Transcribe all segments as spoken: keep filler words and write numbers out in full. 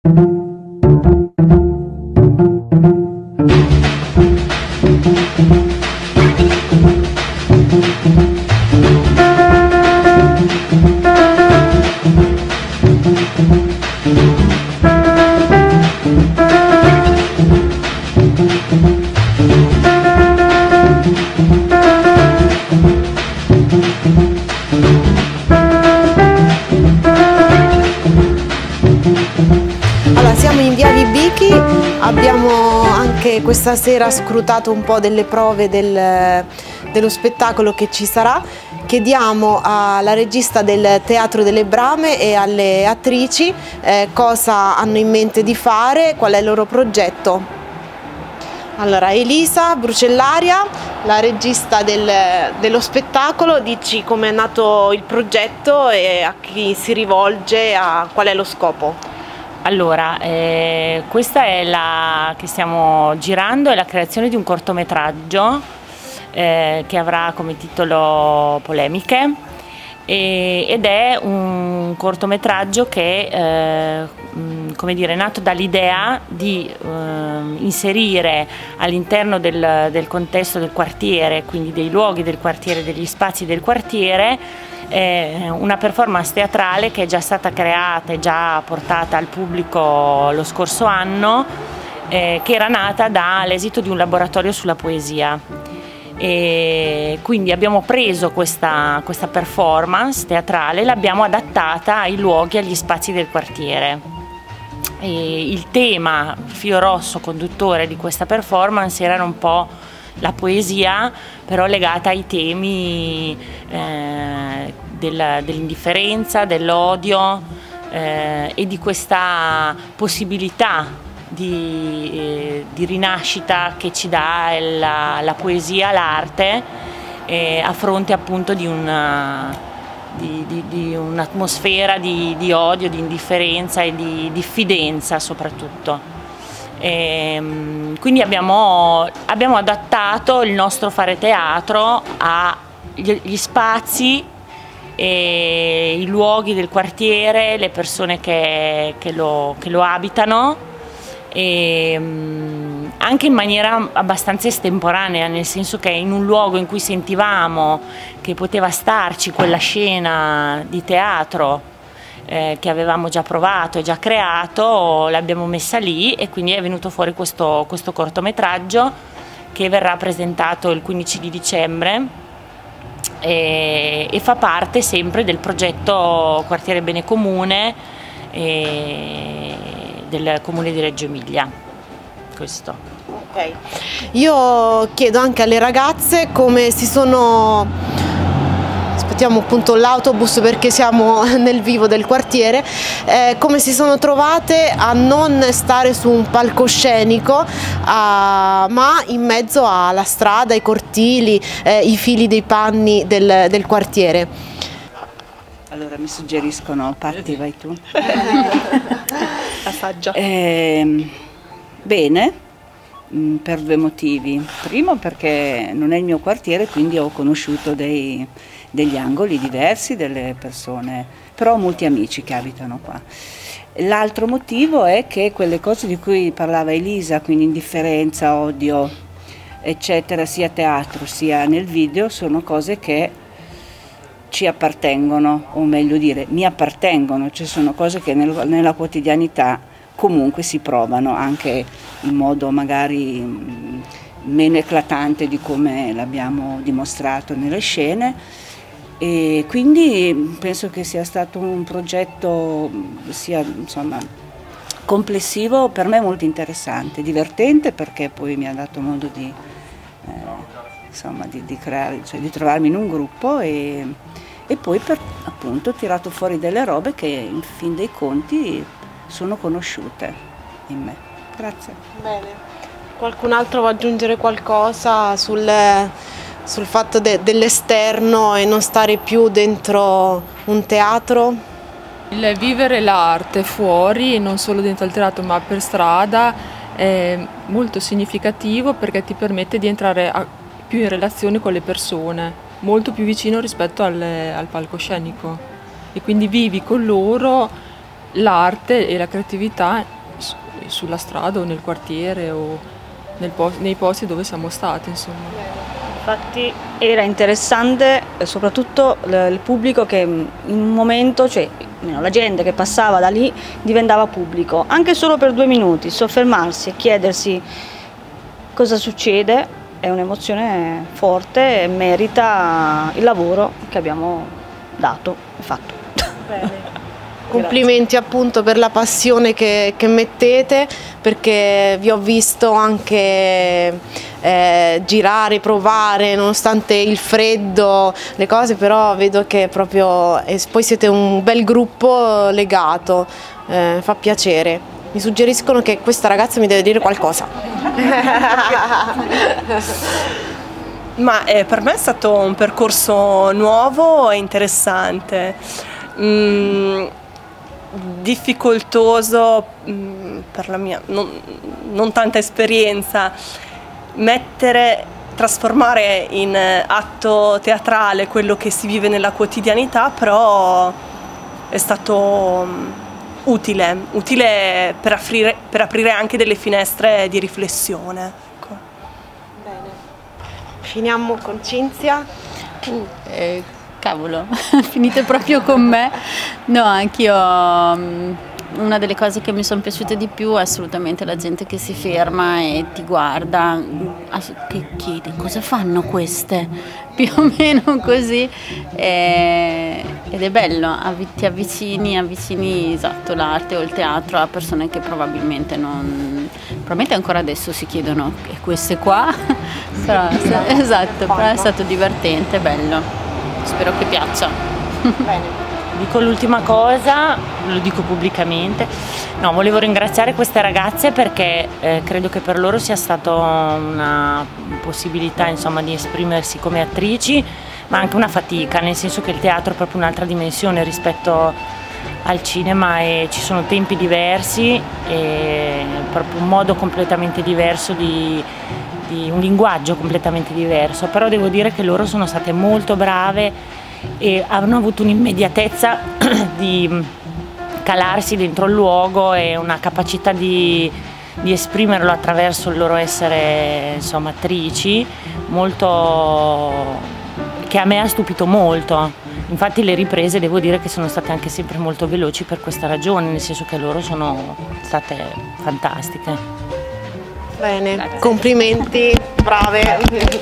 Allora, siamo in via Vibichi, abbiamo anche questa sera scrutato un po' delle prove del, dello spettacolo che ci sarà. Chiediamo alla regista del Teatro delle Brame e alle attrici eh, cosa hanno in mente di fare, qual è il loro progetto. Allora, Elisa Brucellaria, la regista del, dello spettacolo, dici come è nato il progetto e a chi si rivolge, a qual è lo scopo. Allora, eh, questa è la che stiamo girando, è la creazione di un cortometraggio eh, che avrà come titolo Polemiche e, ed è un cortometraggio che eh, mh, come dire, è nato dall'idea di eh, inserire all'interno del, del contesto del quartiere, quindi dei luoghi del quartiere, degli spazi del quartiere, Eh, una performance teatrale che è già stata creata e già portata al pubblico lo scorso anno, eh, che era nata dall'esito di un laboratorio sulla poesia. E quindi abbiamo preso questa, questa performance teatrale e l'abbiamo adattata ai luoghi, agli spazi del quartiere. E il tema, filo rosso conduttore di questa performance, era un po' la poesia, però legata ai temi eh, del, dell'indifferenza, dell'odio eh, e di questa possibilità di, eh, di rinascita che ci dà la, la poesia, l'arte, eh, a fronte appunto di una di, di, di un'atmosfera di, di odio, di indifferenza e di diffidenza soprattutto. E, quindi abbiamo, abbiamo adattato il nostro fare teatro agli spazi e i luoghi del quartiere, le persone che, che, lo, che lo abitano, e anche in maniera abbastanza estemporanea, nel senso che in un luogo in cui sentivamo che poteva starci quella scena di teatro Eh, che avevamo già provato e già creato, l'abbiamo messa lì e quindi è venuto fuori questo, questo cortometraggio che verrà presentato il quindici di dicembre e, e fa parte sempre del progetto Quartiere Bene Comune e del Comune di Reggio Emilia. Questo. Ok. Io chiedo anche alle ragazze come si sono... aspettiamo appunto l'autobus perché siamo nel vivo del quartiere, eh, come si sono trovate a non stare su un palcoscenico a, ma in mezzo alla strada, ai cortili, eh, i fili dei panni del, del quartiere. Allora mi suggeriscono, Patti, vai tu. Assaggia. Eh, bene, per due motivi. Primo perché non è il mio quartiere, quindi ho conosciuto dei... degli angoli diversi, delle persone, però ho molti amici che abitano qua. L'altro motivo è che quelle cose di cui parlava Elisa, quindi indifferenza, odio, eccetera, sia a teatro sia nel video, sono cose che ci appartengono, o meglio dire, mi appartengono, cioè sono cose che nel, nella quotidianità comunque si provano, anche in modo magari mh, meno eclatante di come l'abbiamo dimostrato nelle scene. E quindi penso che sia stato un progetto sia, insomma, complessivo, per me molto interessante, divertente perché poi mi ha dato modo di, eh, insomma, di, di, creare, cioè di trovarmi in un gruppo e, e poi per, appunto ho tirato fuori delle robe che in fin dei conti sono conosciute in me. Grazie. Bene. Qualcun altro vuole aggiungere qualcosa sul... sul fatto de, dell'esterno e non stare più dentro un teatro? Il vivere l'arte fuori, non solo dentro il teatro ma per strada, è molto significativo perché ti permette di entrare a, più in relazione con le persone, molto più vicino rispetto al, al palcoscenico, e quindi vivi con loro l'arte e la creatività sulla strada o nel quartiere o nel po nei posti dove siamo stati, insomma. Infatti era interessante soprattutto il pubblico che in un momento, cioè la gente che passava da lì diventava pubblico, anche solo per due minuti, soffermarsi e chiedersi cosa succede è un'emozione forte e merita il lavoro che abbiamo dato e fatto. Bene. Complimenti appunto per la passione che, che mettete, perché vi ho visto anche eh, girare, provare, nonostante il freddo, le cose, però vedo che proprio, e poi siete un bel gruppo legato, eh, fa piacere. Mi suggeriscono che questa ragazza mi deve dire qualcosa. Ma eh, per me è stato un percorso nuovo e interessante. Mm, difficoltoso mh, per la mia non, non tanta esperienza, mettere, trasformare in atto teatrale quello che si vive nella quotidianità, però è stato mh, utile, utile per aprire, per aprire anche delle finestre di riflessione. Ecco. Bene. Finiamo con Cinzia. Uh, eh. Cavolo, finite proprio con me. No, anch'io, una delle cose che mi sono piaciute di più è assolutamente la gente che si ferma e ti guarda, che chiede cosa fanno queste, più o meno così, e, ed è bello, ti avvicini, avvicini esatto, l'arte o il teatro a persone che probabilmente non, probabilmente ancora adesso si chiedono e queste qua, però, esatto, però è stato divertente, bello. Spero che piaccia. Bene. Dico l'ultima cosa, lo dico pubblicamente. No, volevo ringraziare queste ragazze perché eh, credo che per loro sia stata una possibilità, insomma, di esprimersi come attrici, ma anche una fatica, nel senso che il teatro è proprio un'altra dimensione rispetto al cinema e ci sono tempi diversi e proprio un modo completamente diverso di di un linguaggio completamente diverso, però devo dire che loro sono state molto brave e hanno avuto un'immediatezza di calarsi dentro il luogo e una capacità di, di esprimerlo attraverso il loro essere, insomma, attrici, molto, che a me ha stupito molto. Infatti le riprese devo dire che sono state anche sempre molto veloci per questa ragione, nel senso che loro sono state fantastiche. Bene, grazie. Complimenti, brave.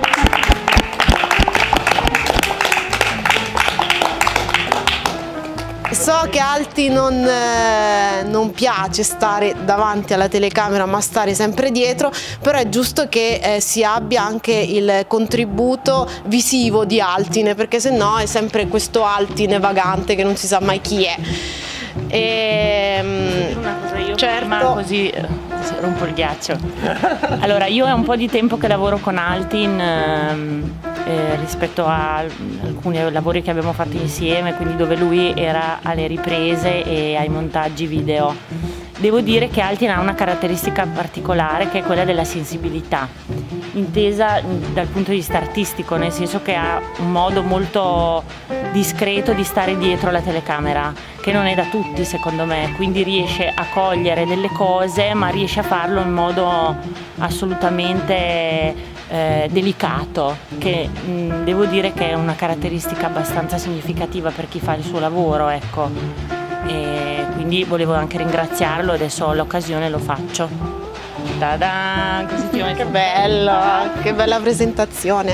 So che a Alti non, eh, non piace stare davanti alla telecamera ma stare sempre dietro, però è giusto che eh, si abbia anche il contributo visivo di Altine, perché se no è sempre questo Altine vagante che non si sa mai chi è. E, una cosa, io certo. prima così rompo il ghiaccio. Allora, io è un po' di tempo che lavoro con Altin ehm, eh, rispetto a alcuni lavori che abbiamo fatto insieme, quindi dove lui era alle riprese e ai montaggi video. Devo dire che Altin ha una caratteristica particolare che è quella della sensibilità, intesa dal punto di vista artistico, nel senso che ha un modo molto discreto di stare dietro la telecamera, che non è da tutti secondo me, quindi riesce a cogliere delle cose ma riesce a farlo in modo assolutamente eh, delicato, che mh, devo dire che è una caratteristica abbastanza significativa per chi fa il suo lavoro, ecco. E quindi volevo anche ringraziarlo, adesso ho l'occasione, lo faccio. Ta-da! Così ti ho messo... Che bello, che bella presentazione.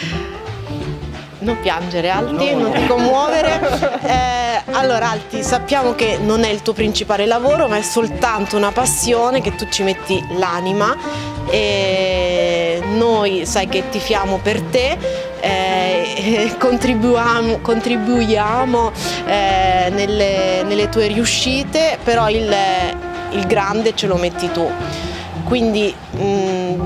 Non piangere, Alti, no. Non ti commuovere. Eh, allora Alti, sappiamo che non è il tuo principale lavoro, ma è soltanto una passione, che tu ci metti l'anima e noi sai che tifiamo per te, eh, contribuiamo, contribuiamo eh, nelle, nelle tue riuscite, però il, il grande ce lo metti tu. Quindi mh,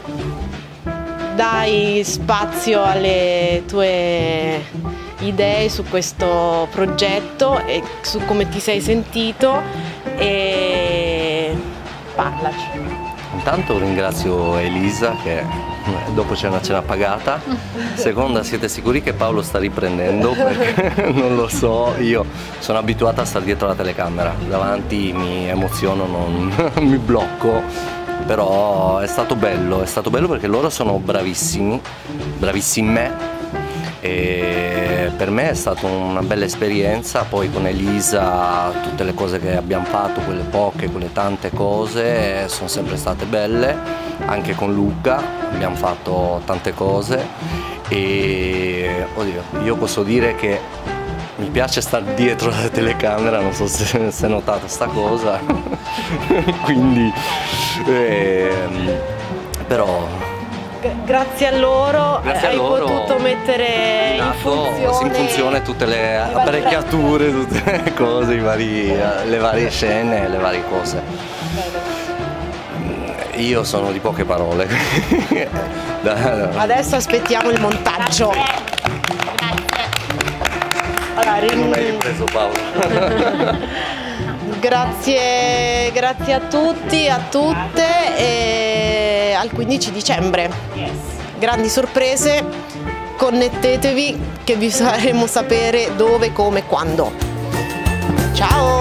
dai spazio alle tue idee su questo progetto e su come ti sei sentito e parlaci. Intanto ringrazio Elisa che dopo c'è una cena pagata. Seconda, siete sicuri che Paolo sta riprendendo? Perché non lo so, io sono abituata a stare dietro la telecamera, davanti mi emoziono, non mi blocco, però è stato bello, è stato bello perché loro sono bravissimi, bravissime. E per me è stata una bella esperienza, poi con Elisa tutte le cose che abbiamo fatto, quelle poche, quelle tante cose, sono sempre state belle, anche con Luca abbiamo fatto tante cose e oddio, io posso dire che mi piace stare dietro la telecamera, non so se si è notata sta cosa, quindi ehm, però... Grazie a loro Grazie a hai loro, potuto mettere in funzione, in funzione tutte le apparecchiature, tutte le cose, i vari, le varie scene, le varie cose. Io sono di poche parole. Adesso aspettiamo il montaggio. Allora, non hai ripreso Paolo. Grazie, grazie a tutti, a tutte e al quindici dicembre. Grandi sorprese, connettetevi che vi faremo sapere dove, come, quando. Ciao!